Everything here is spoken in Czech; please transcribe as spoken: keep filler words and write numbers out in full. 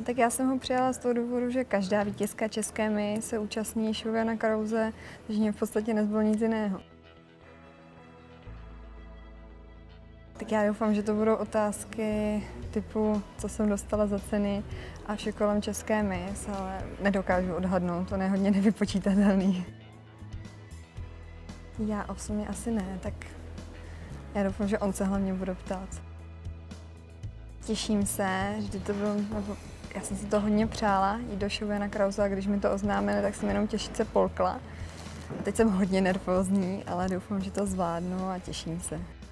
Tak já jsem ho přijala z toho důvodu, že každá vítězka České Miss se účastní show Jana Krause, takže mě v podstatě nezbylo nic jiného. Tak já doufám, že to budou otázky typu, co jsem dostala za ceny a vše kolem České Miss, ale nedokážu odhadnout, to je hodně nevypočítatelný. Já osobně asi ne, tak já doufám, že on se hlavně bude ptát. Těším se, že to bylo, nebo já jsem si to hodně přála, jít do show Jana Krause, a když mi to oznámili, tak jsem jenom těžce polkla. A teď jsem hodně nervózní, ale doufám, že to zvládnu a těším se.